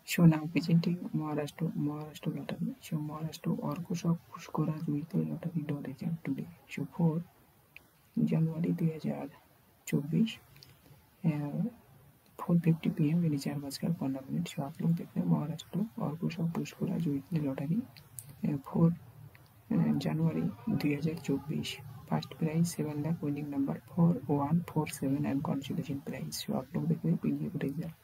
So now presenting Maharashtra lottery. So Maharashtra Akarshak Pushkaraj weekly lottery draw result today. So for January 2024 4:50 PM यानी 4:15। सो आप लोग देख रहे हैं महाराष्ट्र अकर्षक पुष्कराज वीकली लॉटरी 4 जनवरी 2024। First prize 7 lakh, winning number 4147 and consolation prize. So आप लोग देख रहे हैं पीडीएफ रिजल्ट।